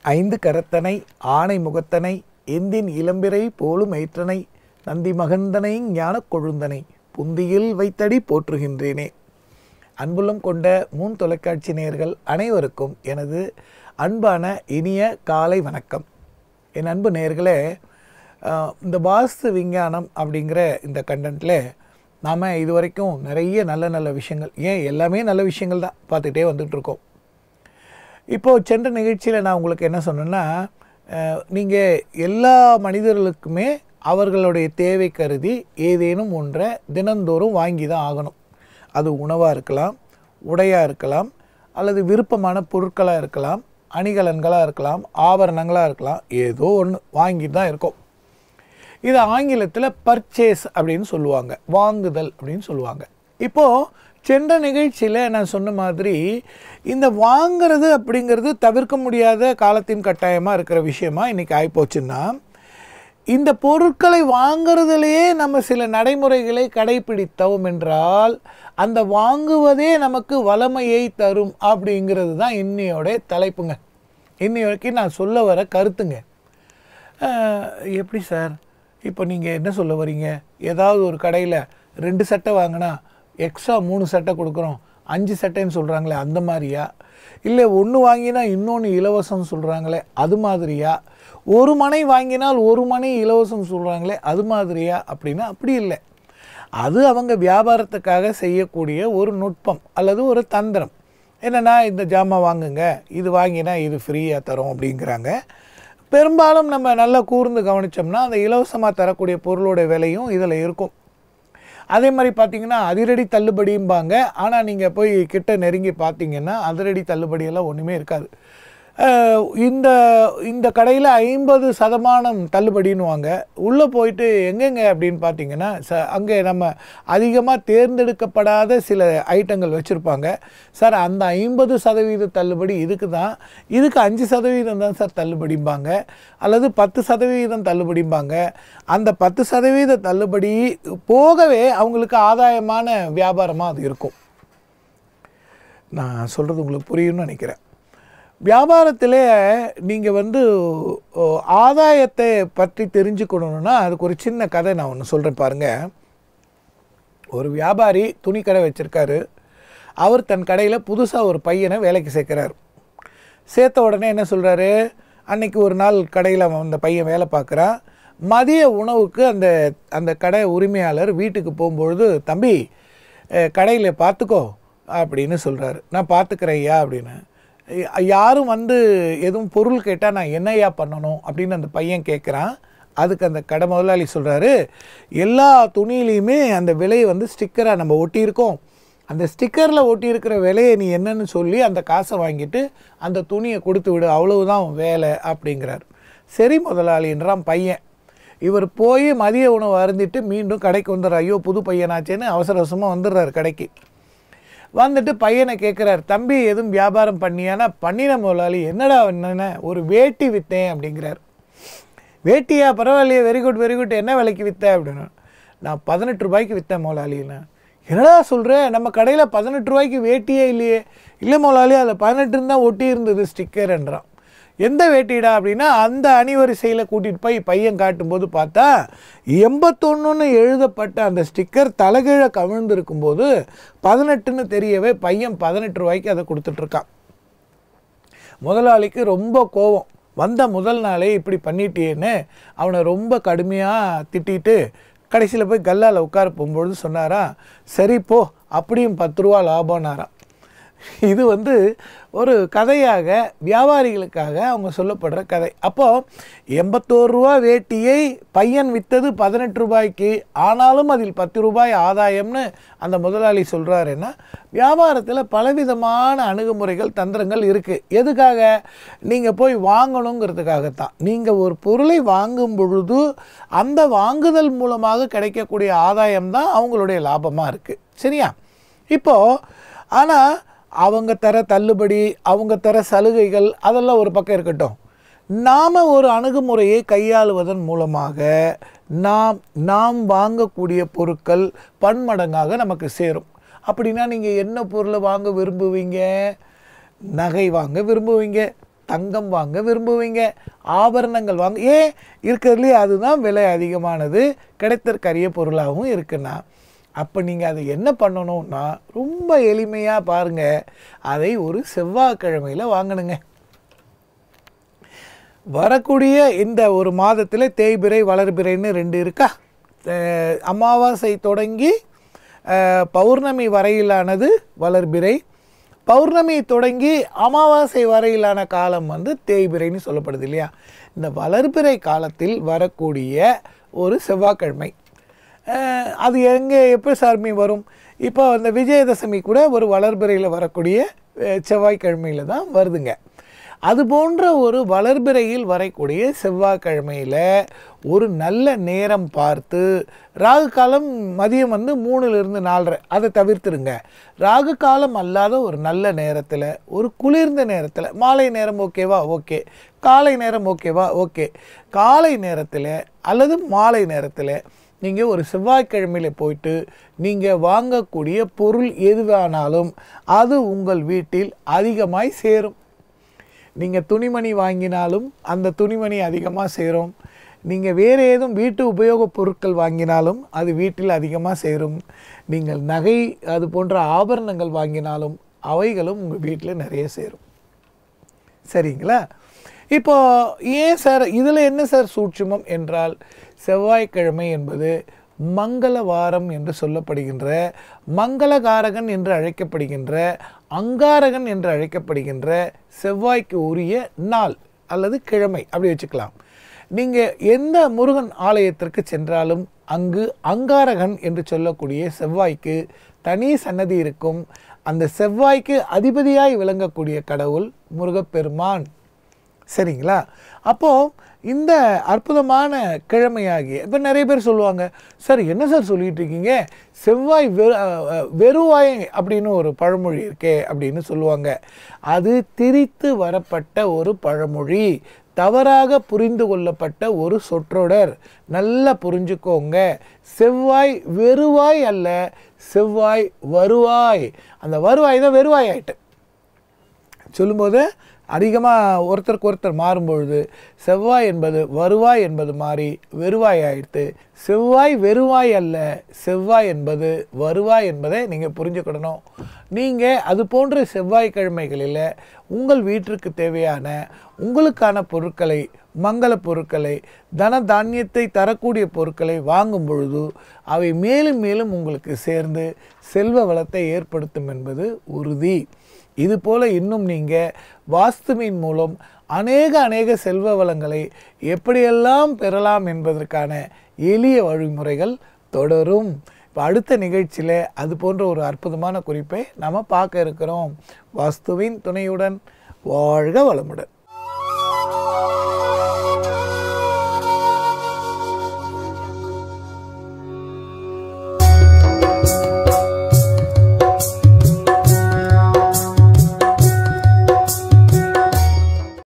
ஐந்து கரத்தனை ஆனை முகத்தனை எந்தின் இளம்பிறை போலும் ஏற்றனை நந்தி மகந்தனை ஞானக் கொழுந்தனை புந்தியில் வைத்தடி போற்றுகின்றேனே. அன்புள்ளம் கொண்ட தொலைக்காட்சி நேயர்கள் அனைவருக்கும் எனது அன்பான இனிய காலை வணக்கம். என் அன்பு நேயர்களே, இந்த வாஸ்து விஞ்ஞானம் அப்படிங்கிற இந்த கண்டென்ட்டில் நாம் இதுவரைக்கும் நிறைய நல்ல விஷயங்கள், எல்லாமே நல்ல விஷயங்கள் தான் பார்த்துக்கிட்டே வந்துட்டுருக்கோம். இப்போது சென்ற நிகழ்ச்சியில் நான் உங்களுக்கு என்ன சொன்னேன்னா, நீங்கள் எல்லா மனிதர்களுக்குமே அவர்களுடைய தேவை கருதி ஏதேனும் ஒன்றை தினந்தோறும் வாங்கி தான் ஆகணும். அது உணவாக இருக்கலாம், உடையாக இருக்கலாம், அல்லது விருப்பமான பொருட்களாக இருக்கலாம், அணிகலன்களாக இருக்கலாம், ஆபரணங்களாக இருக்கலாம், ஏதோ ஒன்று வாங்கி தான் இருக்கும். இது ஆங்கிலத்தில் பர்ச்சேஸ் அப்படின்னு சொல்லுவாங்க, வாங்குதல் அப்படின்னு சொல்லுவாங்க. இப்போது சென்ற நிகழ்ச்சியில் நான் சொன்ன மாதிரி இந்த வாங்கிறது அப்படிங்கிறது தவிர்க்க முடியாத காலத்தின் கட்டாயமாக இருக்கிற விஷயமா இன்றைக்கி ஆகிப்போச்சுன்னா, இந்த பொருட்களை வாங்கிறதுலையே நம்ம சில நடைமுறைகளை கடைபிடித்தோம் என்றால் அந்த வாங்குவதே நமக்கு வளமையை தரும் அப்படிங்கிறது தான் இன்னையோட தலைப்புங்க. இன்னைக்கு நான் சொல்ல வர கருத்துங்க. எப்படி சார், இப்போ நீங்கள் என்ன சொல்ல வரீங்க? ஏதாவது ஒரு கடையில் 2 சட்டை வாங்கினா எக்ஸ்ட்ரா 3 சட்டை கொடுக்குறோம், 5 சட்டைன்னு சொல்கிறாங்களே அந்த மாதிரியா? இல்லை 1 வாங்கினா இன்னொன்று இலவசம் சொல்கிறாங்களே அது மாதிரியா? 1 மனை வாங்கினால் 1 மனை இலவசம் சொல்கிறாங்களே அது மாதிரியா? அப்படின்னா அப்படி இல்லை. அது அவங்க வியாபாரத்துக்காக செய்யக்கூடிய ஒரு நுட்பம் அல்லது ஒரு தந்திரம். என்னென்னா, இந்த ஜாமான் வாங்குங்க, இது வாங்கினா இது ஃப்ரீயாக தரும் அப்படிங்கிறாங்க. பெரும்பாலும் நம்ம நல்லா கூர்ந்து கவனித்தோம்னா அந்த இலவசமாக தரக்கூடிய பொருளோட விலையும் இதில் இருக்கும். அதே மாதிரி பார்த்திங்கன்னா அதிரடி தள்ளுபடியும்பாங்க. ஆனால் நீங்கள் போய் கிட்ட நெருங்கி பார்த்தீங்கன்னா அதிரடி தள்ளுபடியெல்லாம் ஒன்றுமே இருக்காது. இந்த கடையில் 50% தள்ளுபடின்னுவாங்க. உள்ளே போயிட்டு எங்கெங்க அப்படின்னு பார்த்தீங்கன்னா அங்கே நம்ம அதிகமாக தேர்ந்தெடுக்கப்படாத சில ஐட்டங்கள் வச்சுருப்பாங்க. சார் அந்த 50% தள்ளுபடி இதுக்கு தான், இதுக்கு 5% தான் சார் தள்ளுபடிம்பாங்க, அல்லது 10% தள்ளுபடிம்பாங்க. அந்த 10% தள்ளுபடி போகவே அவங்களுக்கு ஆதாயமான வியாபாரமாக அது இருக்கும். நான் சொல்கிறது உங்களுக்கு புரியும்னு நினைக்கிறேன். வியாபாரத்தில் நீங்கள் ஆதாயத்தை பற்றி தெரிஞ்சுக்கணுன்னா அதுக்கு ஒரு சின்ன கதை நான் ஒன்று சொல்கிறேன் பாருங்கள். ஒரு வியாபாரி துணி கடை வச்சுருக்காரு. அவர் தன் கடையில் புதுசாக ஒரு பையனை வேலைக்கு சேர்க்குறாரு. சேர்த்த உடனே என்ன சொல்கிறாரு, அன்றைக்கி ஒரு நாள் கடையில் அந்த பையன் வேலை பார்க்குறான். மதிய உணவுக்கு அந்த கடை உரிமையாளர் வீட்டுக்கு போகும்பொழுது, தம்பி கடையில் பார்த்துக்கோ அப்படின்னு சொல்கிறாரு. நான் பார்த்துக்கிறேன் ஐயா அப்படின்னு. யாரும் எதுவும் பொருள் கேட்டால் நான் என்னையா பண்ணணும் அப்படின்னு அந்த பையன் கேட்குறான். அதுக்கு அந்த கடை முதலாளி சொல்கிறாரு, எல்லா துணியிலையுமே அந்த விலையை ஸ்டிக்கராக நம்ம ஒட்டியிருக்கோம், அந்த ஸ்டிக்கரில் ஒட்டியிருக்கிற விலையை நீ என்னன்னு சொல்லி அந்த காசை வாங்கிட்டு அந்த துணியை கொடுத்து விடு, அவ்வளவுதான் வேலை அப்படிங்கிறார். சரி முதலாளின்றான் பையன். இவர் போய் மதிய உணவு அருந்திட்டு மீண்டும் கடைக்கு வந்துடுறார். ஐயோ புது பையனாச்சேன்னு அவசர அவசரமாக வந்துடுறார் கடைக்கு. வந்துட்டு பையனை கேட்குறார், தம்பி எதுவும் வியாபாரம் பண்ணியானா? பண்ணின முதலாளி. என்னடா என்னென்ன? ஒரு வேட்டி விற்றேன் அப்படிங்கிறார். வேட்டியா? பரவாயில்லையே, வெரி குட், என்ன விலைக்கு விற்ற அப்படின்னா, நான் 18 ரூபாய்க்கு விற்றேன் முதலாளின்னு. என்னடா சொல்கிறேன், நம்ம கடையில் 18 ரூபாய்க்கு வேட்டியே இல்லையே. இல்லை முதலாளி, அதில் 18 தான் ஒட்டி இருந்தது ஸ்டிக்கர் என்றான். எந்த வேட்டிடா அப்படின்னா, அந்த அணிவரிசையில் கூட்டிகிட்டு போய் பையன் காட்டும்போது பார்த்தா 81ன்னு எழுதப்பட்ட அந்த ஸ்டிக்கர் தலைகீழ கவிழ்ந்துருக்கும்போது 18ன்னு தெரியவே பையன் 18 ரூபாய்க்கு அதை கொடுத்துட்ருக்கான். முதலாளிக்கு ரொம்ப கோபம். வந்த முதல் நாளே இப்படி பண்ணிட்டேன்னு அவனை ரொம்ப கடுமையாக திட்டிட்டு கடைசியில் போய் கல்லால் உட்கார போகும்பொழுது சொன்னாரா, சரி போ, அப்படியும் 10 ரூபா லாபம்னாராம். இது ஒரு கதையாக வியாபாரிகளுக்காக அவங்க சொல்லப்படுற கதை. அப்போது 81 ரூபா வேட்டியை பையன் விற்றது 18 ரூபாய்க்கு, ஆனாலும் அதில் 10 ரூபாய் ஆதாயம்னு அந்த முதலாளி சொல்கிறாருன்னா, வியாபாரத்தில் பலவிதமான அணுகுமுறைகள் தந்திரங்கள் இருக்குது. எதுக்காக? நீங்கள் போய் வாங்கணுங்கிறதுக்காகத்தான். நீங்கள் ஒரு பொருளை வாங்கும் பொழுது அந்த வாங்குதல் மூலமாக கிடைக்கக்கூடிய ஆதாயம்தான் அவங்களுடைய லாபமாக இருக்குது. சரியா? இப்போது ஆனால் அவங்க தர தள்ளுபடி, அவங்க தர சலுகைகள் அதெல்லாம் ஒரு பக்கம் இருக்கட்டும். நாம் ஒரு அணுகுமுறையை கையாளுவதன் மூலமாக நாம் வாங்கக்கூடிய பொருட்கள் பன்மடங்காக நமக்கு சேரும். அப்படின்னா நீங்கள் என்ன பொருளை வாங்க விரும்புவீங்க? நகை வாங்க விரும்புவீங்க, தங்கம் வாங்க விரும்புவீங்க, ஆபரணங்கள் வாங்க. ஏன் இருக்கிறதுலே அதுதான் விலை அதிகமானது, கிடைத்தற்கரிய பொருளாகவும் இருக்குன்னா, அப்போ நீங்கள் அதை என்ன பண்ணணும்னா ரொம்ப எளிமையாக பாருங்கள், அதை ஒரு செவ்வாய்க்கிழமையில் வாங்கணுங்க. வரக்கூடிய இந்த ஒரு மாதத்தில் தேய்பிறை வளர்பிறைன்னு 2 இருக்கா. அமாவாசை தொடங்கி பௌர்ணமி வரையிலானது வளர்பிறை, பௌர்ணமி தொடங்கி அமாவாசை வரையிலான காலம் வந்து தேய்பிறைன்னு சொல்லப்படுது இல்லையா. இந்த வளர்பிறை காலத்தில் வரக்கூடிய ஒரு செவ்வாய்க்கிழமை, அது எங்கே எப்போ சார்மி வரும்? இப்போ அந்த விஜயதசமி கூட ஒரு வளர்பிறையில் வரக்கூடிய செவ்வாய்க்கிழமையில் தான் வருதுங்க. அது போன்ற ஒரு வளர்பிறையில் வரக்கூடிய செவ்வாய்க்கிழமையில் ஒரு நல்ல நேரம் பார்த்து, ராகு காலம் மதியம் வந்து 3லிருந்து 4:30, அதை தவிர்த்துருங்க. ராகு காலம் அல்லாத ஒரு நல்ல நேரத்தில், ஒரு குளிர்ந்த நேரத்தில், மாலை நேரம் ஓகேவா? ஓகே. காலை நேரம் ஓகேவா? ஓகே. காலை நேரத்தில் அல்லது மாலை நேரத்தில் நீங்கள் ஒரு செவ்வாய்க்கிழமையில் போயிட்டு நீங்கள் வாங்கக்கூடிய பொருள் எதுவானாலும் அது உங்கள் வீட்டில் அதிகமாய் சேரும். நீங்கள் துணிமணி வாங்கினாலும் அந்த துணிமணி அதிகமாக சேரும். நீங்கள் வேறு ஏதும் வீட்டு உபயோகப் பொருட்கள் வாங்கினாலும் அது வீட்டில் அதிகமாக சேரும். நீங்கள் நகை அது போன்ற ஆபரணங்கள் வாங்கினாலும் அவைகளும் உங்கள் வீட்டில் நிறைய சேரும். சரிங்களா? இப்போ ஏன் சார் இதில் என்ன சார் சூட்சுமம் என்றால், செவ்வாய்க்கிழமை என்பது மங்கள வாரம் என்று சொல்லப்படுகின்ற, மங்களகாரகன் என்று அழைக்கப்படுகின்ற, அங்காரகன் என்று அழைக்கப்படுகின்ற செவ்வாய்க்கு உரிய நாள் அல்லது கிழமை, அப்படி வச்சுக்கலாம். நீங்கள் எந்த முருகன் ஆலயத்திற்கு சென்றாலும் அங்கு அங்காரகன் என்று சொல்லக்கூடிய செவ்வாய்க்கு தனி சன்னதி இருக்கும். அந்த செவ்வாய்க்கு அதிபதியாய் விளங்கக்கூடிய கடவுள் முருகப்பெருமான். சரிங்களா? அப்போது இந்த அற்புதமான கிழமையாகிய, இப்போ நிறைய பேர் சொல்லுவாங்க, சார் என்ன சார் சொல்லிகிட்டு இருக்கீங்க, செவ்வாய் வெறுவாய் அப்படின்னு ஒரு பழமொழி இருக்கே அப்படின்னு சொல்லுவாங்க. அது திரித்து வரப்பட்ட ஒரு பழமொழி, தவறாக புரிந்து கொள்ளப்பட்ட ஒரு சொற்றொடர். நல்லா புரிஞ்சுக்கோங்க, செவ்வாய் வெறுவாய் அல்ல, செவ்வாய் வருவாய். அந்த வருவாய் தான் வெறுவாய் ஆயிட்டு சொல்லும்போது அதிகமாக ஒருத்தருக்கு ஒருத்தர் மாறும்பொழுது செவ்வாய் என்பது வருவாய் என்பது மாறி வெறுவாய் ஆயிடுத்து. செவ்வாய் வெறுவாய் அல்ல, செவ்வாய் என்பது வருவாய் என்பதை நீங்கள் புரிஞ்சுக்கிடணும். நீங்கள் அது போன்ற செவ்வாய்க்கிழமைகளில் உங்கள் வீட்டிற்கு தேவையான உங்களுக்கான பொருட்களை, மங்கள பொருட்களை, தன தானியத்தை தரக்கூடிய பொருட்களை வாங்கும் பொழுது அவை மேலும் மேலும் உங்களுக்கு சேர்ந்து செல்வ வளத்தை ஏற்படுத்தும் என்பது உறுதி. இதுபோல் இன்னும் நீங்கள் வாஸ்துவின் மூலம் அநேக செல்வ வளங்களை எப்படியெல்லாம் பெறலாம் என்பதற்கான எளிய வழிமுறைகள் தொடரும். இப்போ அடுத்த நிகழ்ச்சியில் அது போன்ற ஒரு அற்புதமான குறிப்பை நாம் பார்க்க இருக்கிறோம். வாஸ்துவின் துணையுடன் வாழ்க வளமுடன்.